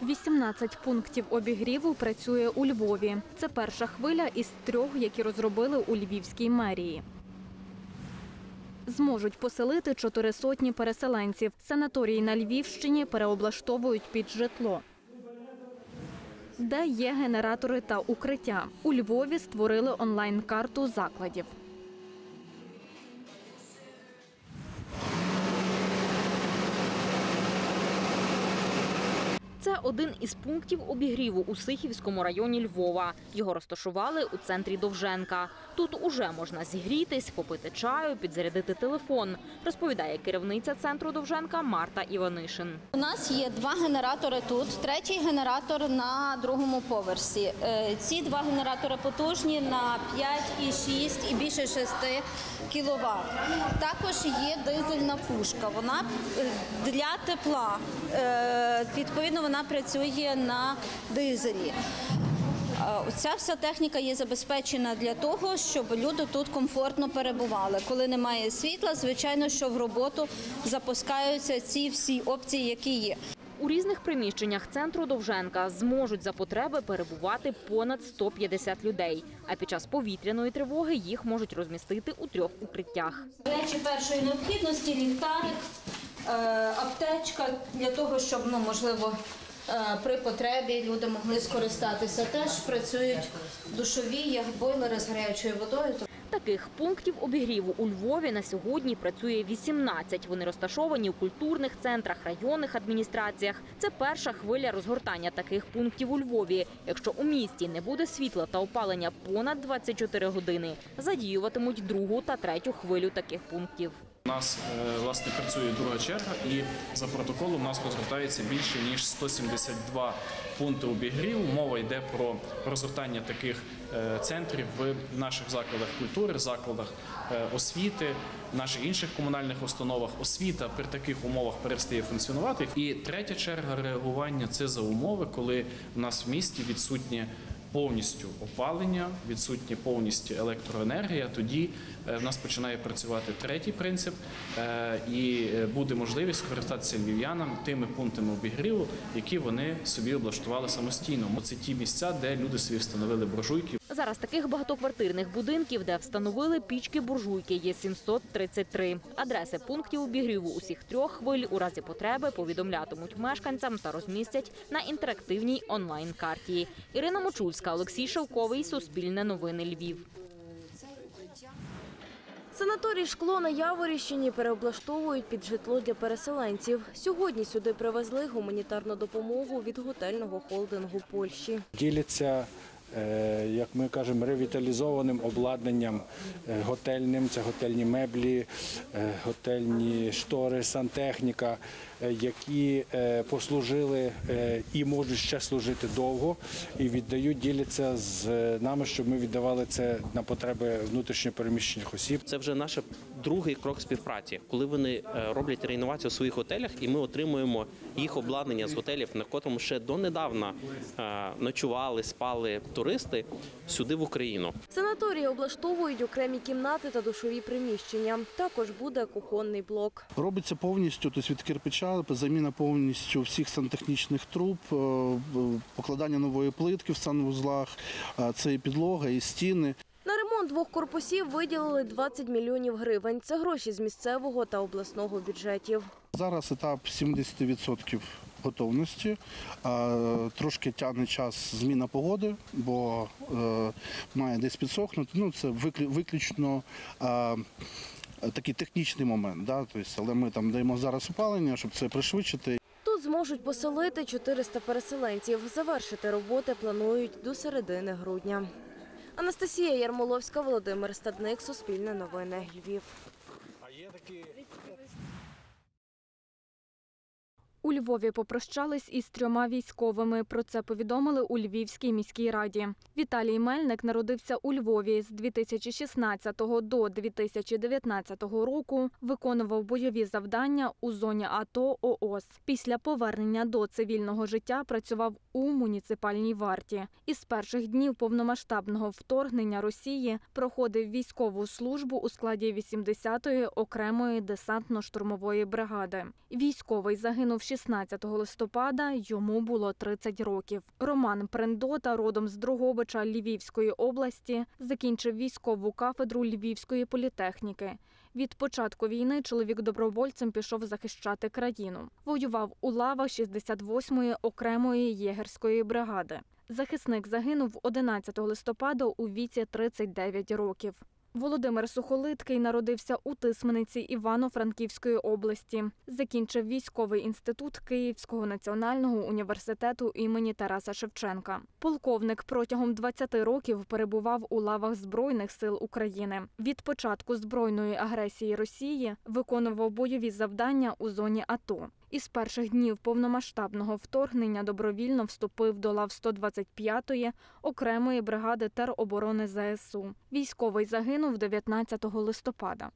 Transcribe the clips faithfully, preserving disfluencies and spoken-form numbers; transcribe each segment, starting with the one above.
вісімнадцять пунктів обігріву працює у Львові. Це перша хвиля із трьох, які розробили у Львівській мерії. Зможуть поселити чотири сотні переселенців. Санаторії на Львівщині переоблаштовують під житло. Де є генератори та укриття? У Львові створили онлайн-карту закладів. Це один із пунктів обігріву у Сихівському районі Львова. Його розташували у центрі Довженка. Тут уже можна зігрітись, попити чаю, підзарядити телефон, розповідає керівниця центру Довженка Марта Іванишин. У нас є два генератори тут, третій генератор на другому поверсі. Ці два генератори потужні на п'ять і шість і більше шести кіловат. Також є дизельна пушка, вона для тепла, відповідно, вона працює на дизелі. Ця вся техніка є забезпечена для того, щоб люди тут комфортно перебували. Коли немає світла, звичайно, що в роботу запускаються ці всі опції, які є. У різних приміщеннях центру Довженка зможуть за потреби перебувати понад сто п'ятдесят людей. А під час повітряної тривоги їх можуть розмістити у трьох укриттях. Речі першої необхідності – ліхтарик, аптечка для того, щоб, ну, можливо, при потребі люди могли скористатися. Теж працюють душові, як бойлери з гарячою водою. Таких пунктів обігріву у Львові на сьогодні працює вісімнадцять. Вони розташовані у культурних центрах, районних адміністраціях. Це перша хвиля розгортання таких пунктів у Львові. Якщо у місті не буде світла та опалення понад двадцять чотири години, задіюватимуть другу та третю хвилю таких пунктів. У нас, власне, працює друга черга і за протоколом у нас розгортається більше ніж сто сімдесят два пункти обігріву. Мова йде про розгортання таких центрів в наших закладах культури, закладах освіти, наших інших комунальних установах. Освіта при таких умовах перестає функціонувати. І третя черга реагування – це за умови, коли у нас в місті відсутнє повністю опалення, відсутня повністю електроенергія, тоді в нас починає працювати третій принцип і буде можливість скористатися львів'янам тими пунктами обігріву, які вони собі облаштували самостійно. Це ті місця, де люди собі встановили буржуйки. Зараз таких багатоквартирних будинків, де встановили пічки-буржуйки, є сімсот тридцять три. Адреси пунктів обігріву усіх трьох хвиль у разі потреби повідомлятимуть мешканцям та розмістять на інтерактивній онлайн-карті. Ірина Мочульська, Олексій Шовковий, Суспільне новини, Львів. Санаторій «Шкло» на Яворівщині переоблаштовують під житло для переселенців. Сьогодні сюди привезли гуманітарну допомогу від готельного холдингу Польщі. Діляться, як ми кажемо, ревіталізованим обладнанням готельним. Це готельні меблі, готельні штори, сантехніка, які послужили і можуть ще служити довго, і віддають, діляться з нами, щоб ми віддавали це на потреби внутрішньо переміщених осіб. Це вже наш другий крок співпраці, коли вони роблять реінновацію у своїх готелях, і ми отримуємо їх обладнання з готелів, на котрому ще донедавна ночували, спали туристи, сюди в Україну. В санаторії облаштовують окремі кімнати та душові приміщення. Також буде кухонний блок. Робиться повністю, тобто від кирпича, заміна повністю всіх сантехнічних труб, покладання нової плитки в санвузлах, це і підлога, і стіни. На ремонт двох корпусів виділили двадцять мільйонів гривень. Це гроші з місцевого та обласного бюджетів. Зараз етап сімдесят відсотків готовності. Трошки тягне час зміна погоди, бо має десь підсохнути. Ну, це виключно такий технічний момент, да? Тобто, але ми там даємо зараз опалення, щоб це пришвидшити. Тут зможуть поселити чотириста переселенців. Завершити роботи планують до середини грудня. Анастасія Ярмоловська, Володимир Стадник, Суспільне новини, Львів. У Львові попрощались із трьома військовими. Про це повідомили у Львівській міській раді. Віталій Мельник народився у Львові. З дві тисячі шістнадцятого до дві тисячі дев'ятнадцятого року виконував бойові завдання у зоні АТО ООС. Після повернення до цивільного життя працював у муніципальній варті. Із перших днів повномасштабного вторгнення Росії проходив військову службу у складі вісімдесятої окремої десантно-штурмової бригади. Військовий загинув шістнадцятого листопада йому було тридцять років. Роман Прендота, родом з Дрогобича Львівської області, закінчив військову кафедру Львівської політехніки. Від початку війни чоловік добровольцем пішов захищати країну. Воював у лавах шістдесят восьмої окремої єгерської бригади. Захисник загинув одинадцятого листопада у віці тридцять дев'ять років. Володимир Сухолиткий народився у Тисмениці Івано-Франківської області. Закінчив військовий інститут Київського національного університету імені Тараса Шевченка. Полковник протягом двадцяти років перебував у лавах Збройних сил України. Від початку збройної агресії Росії виконував бойові завдання у зоні АТО. Із перших днів повномасштабного вторгнення добровільно вступив до лав сто двадцять п'ятої окремої бригади тероборони ЗСУ. Військовий загинув дев'ятнадцятого листопада.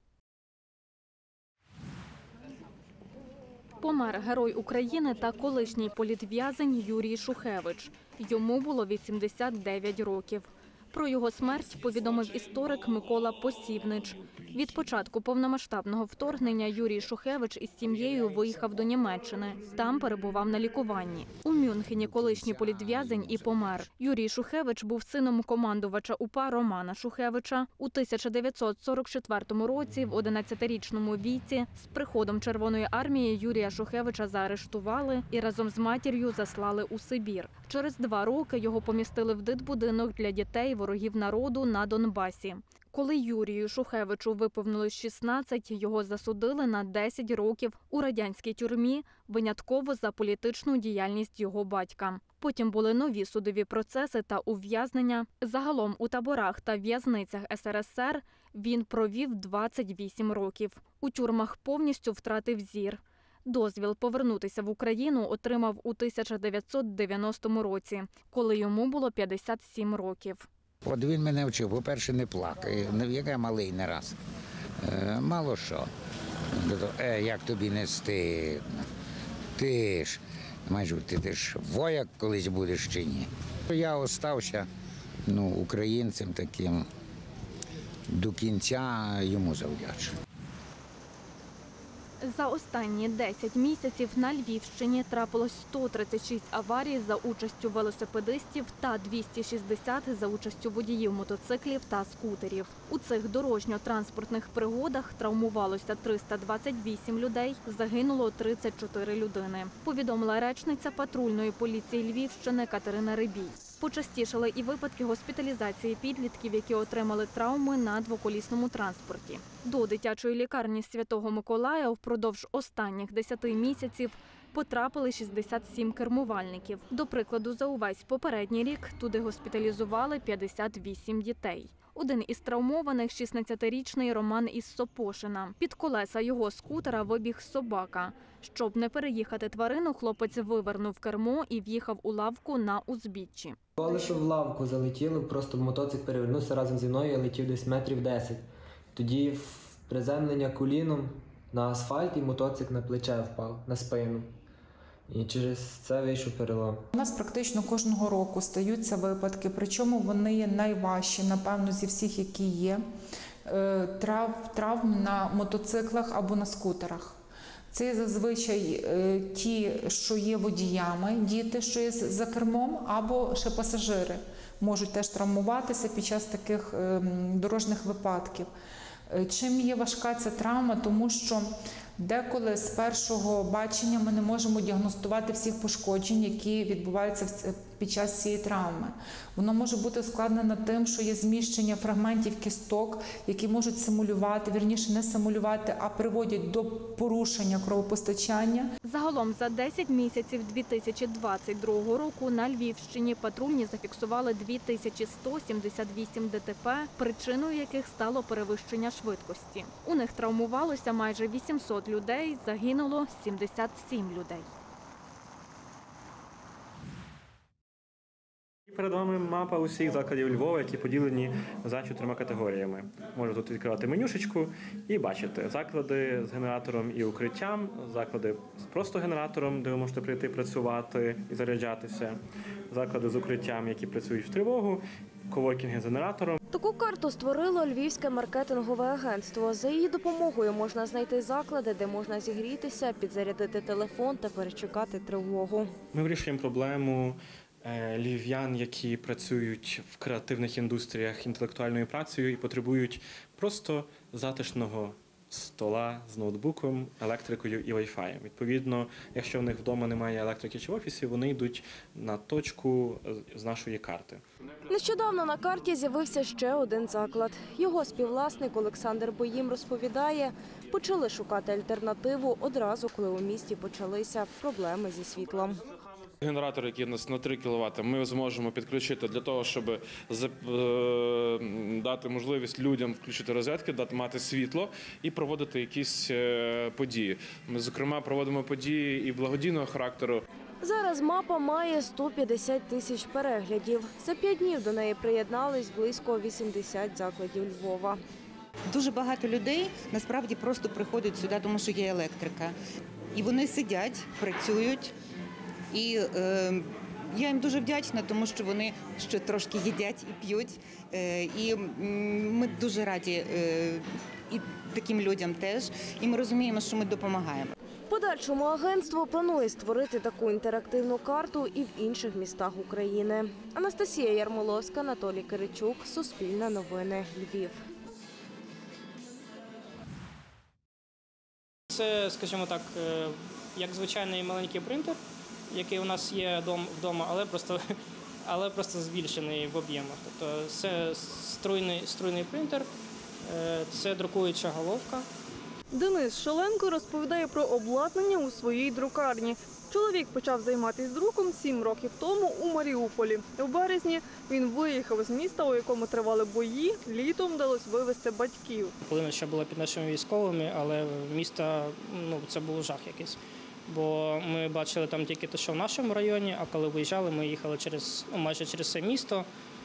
Помер Герой України та колишній політв'язень Юрій Шухевич. Йому було вісімдесят дев'ять років. Про його смерть повідомив історик Микола Посівнич. Від початку повномасштабного вторгнення Юрій Шухевич із сім'єю виїхав до Німеччини. Там перебував на лікуванні. У Мюнхені колишній політв'язень і помер. Юрій Шухевич був сином командувача УПА Романа Шухевича. У тисяча дев'ятсот сорок четвертому році в одинадцятирічному віці з приходом Червоної армії Юрія Шухевича заарештували і разом з матір'ю заслали у Сибір. Через два роки його помістили в дитбудинок для дітей ворогів народу на Донбасі. Коли Юрію Шухевичу виповнилось шістнадцять, його засудили на десять років у радянській тюрмі, винятково за політичну діяльність його батька. Потім були нові судові процеси та ув'язнення. Загалом у таборах та в'язницях ес ер ес ер він провів двадцять вісім років. У тюрмах повністю втратив зір. Дозвіл повернутися в Україну отримав у тисяча дев'ятсот дев'яностому році, коли йому було п'ятдесят сім років. От він мене вчив, по-перше, не плакай, як я малий не раз. Е, мало що. Е, як тобі не стидно. Ти ж, майже, ти, ти ж вояк колись будеш чи ні. Я остався ну, українцем таким, до кінця йому завдячу. За останні десять місяців на Львівщині трапилось сто тридцять шість аварій за участю велосипедистів та двісті шістдесят за участю водіїв мотоциклів та скутерів. У цих дорожньо-транспортних пригодах травмувалося триста двадцять вісім людей, загинуло тридцять чотири людини, повідомила речниця патрульної поліції Львівщини Катерина Рибій. Почастішали і випадки госпіталізації підлітків, які отримали травми на двоколісному транспорті. До дитячої лікарні Святого Миколая впродовж останніх десяти місяців потрапили шістдесят сім кермувальників. До прикладу, за увесь попередній рік туди госпіталізували п'ятдесят вісім дітей. Один із травмованих – шістнадцятирічний Роман із Сопошина. Під колеса його скутера вибіг собака. Щоб не переїхати тварину, хлопець вивернув кермо і в'їхав у лавку на узбіччі. Колесо в лавку залетіло, просто мотоцикл перевернувся разом зі мною, я летів десь метрів десять. Тоді в приземлення коліном на асфальт і мотоцикл на плече впав, на спину. І через це вийшов перелом. У нас практично кожного року стаються випадки, причому вони є найважчі, напевно, зі всіх, які є, трав, травм на мотоциклах або на скутерах. Це зазвичай ті, що є водіями, діти, що є за кермом, або ще пасажири можуть теж травмуватися під час таких дорожніх випадків. Чим є важка ця травма? Тому що деколи з першого бачення ми не можемо діагностувати всіх пошкоджень, які відбуваються під час цієї травми. Воно може бути ускладнено тим, що є зміщення фрагментів кісток, які можуть симулювати, вірніше не симулювати, а приводять до порушення кровопостачання. Загалом за десять місяців дві тисячі двадцять другого року на Львівщині патрульні зафіксували дві тисячі сто сімдесят вісім де те пе, причиною яких стало перевищення швидкості. У них травмувалося майже вісімсот людей, загинуло сімдесят сім людей. Перед вами мапа усіх закладів Львова, які поділені за чотирма категоріями. Можна тут відкривати менюшечку і бачити заклади з генератором і укриттям, заклади з просто генератором, де ви можете прийти працювати і заряджатися, заклади з укриттям, які працюють в тривогу, коворкінги з генератором. Таку карту створило Львівське маркетингове агентство. За її допомогою можна знайти заклади, де можна зігрітися, підзарядити телефон та перечекати тривогу. Ми вирішуємо проблему львів'ян, які працюють в креативних індустріях інтелектуальною працею і потребують просто затишного стола з ноутбуком, електрикою і вайфаєм. Відповідно, якщо в них вдома немає електрики чи в офісі, вони йдуть на точку з нашої карти. Нещодавно на карті з'явився ще один заклад. Його співвласник Олександр Боїм розповідає, почали шукати альтернативу одразу, коли у місті почалися проблеми зі світлом. Генератор, який у нас на три кіловати, ми зможемо підключити для того, щоб дати можливість людям включити розетки, дати мати світло і проводити якісь події. Ми, зокрема, проводимо події і благодійного характеру. Зараз мапа має сто п'ятдесят тисяч переглядів. За п'ять днів до неї приєднались близько вісімдесят закладів Львова. Дуже багато людей насправді просто приходять сюди, тому що є електрика. І вони сидять, працюють. І е, я їм дуже вдячна, тому що вони ще трошки їдять і п'ють. Е, і ми дуже раді е, і таким людям теж. І ми розуміємо, що ми допомагаємо. В подальшому агентство планує створити таку інтерактивну карту і в інших містах України. Анастасія Ярмоловська, Анатолій Киричук, Суспільне новини, Львів. Це, скажімо так, як звичайний маленький принтер, який у нас є вдома, але просто, але просто збільшений в об'ємах. Тобто це струйний, струйний принтер, це друкуюча головка. Денис Шаленко розповідає про обладнання у своїй друкарні. Чоловік почав займатися друком сім років тому у Маріуполі. У березні він виїхав з міста, у якому тривали бої. Літом вдалося вивезти батьків. Полина ще була під нашими військовими, але місто, ну, це був жах якийсь. Бо ми бачили там тільки те, що в нашому районі, а коли виїжджали, ми їхали через, ну, майже через все місто,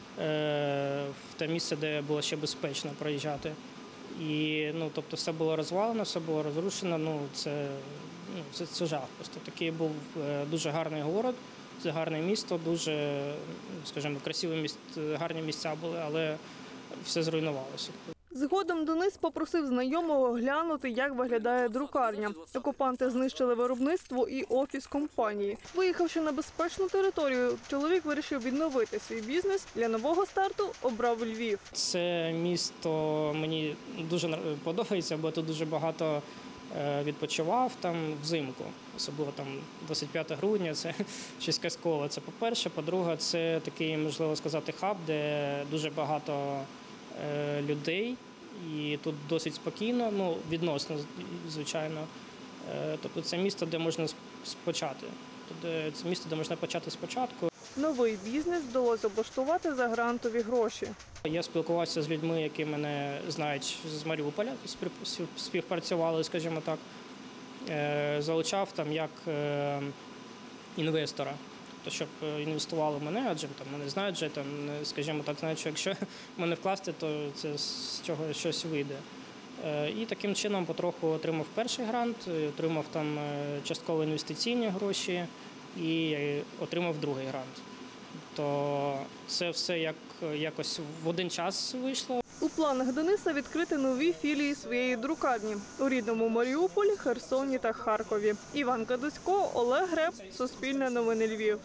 е, в те місце, де було ще безпечно проїжджати. І, ну, тобто все було розвалено, все було розрушено, ну, це, ну, це, це жах. Просто такий був дуже гарний город, це гарне місто, дуже, скажімо, красиві місця, гарні місця були, але все зруйнувалося. Згодом Денис попросив знайомого глянути, як виглядає друкарня. Окупанти знищили виробництво і офіс компанії. Виїхавши на безпечну територію, чоловік вирішив відновити свій бізнес. Для нового старту обрав Львів. Це місто мені дуже подобається, бо тут дуже багато відпочивав там взимку. Особливо там двадцять п'яте грудня, це щось казкове. Це по-перше. По-друге, це такий, можливо сказати, хаб, де дуже багато людей, і тут досить спокійно, ну, відносно, звичайно. Тобто це місто, де можна почати. Тобто це місто, де можна почати спочатку. Новий бізнес вдалося облаштувати за грантові гроші. Я спілкувався з людьми, які мене знають з Маріуполя, співпрацювали, скажімо так. Залучав там як інвестора. Щоб інвестували в мене, адже там мене знають, вже, там, скажімо так, знають, що якщо мене вкласти, то це з чого щось вийде. І таким чином потроху отримав перший грант, отримав там частково інвестиційні гроші і отримав другий грант. То це все як, якось в один час вийшло. У планах Дениса відкрити нові філії своєї друкарні у рідному Маріуполі, Херсоні та Харкові. Іван Кадусько, Олег Греб, Суспільне новини Львів.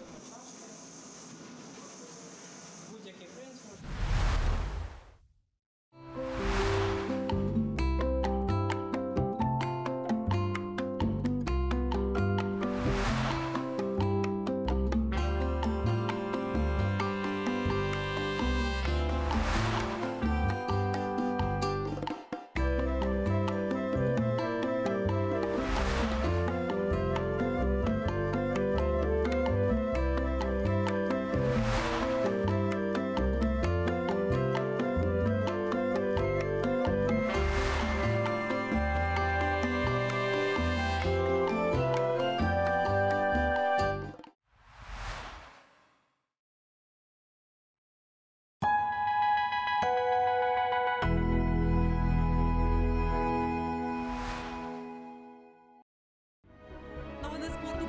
Новини спорту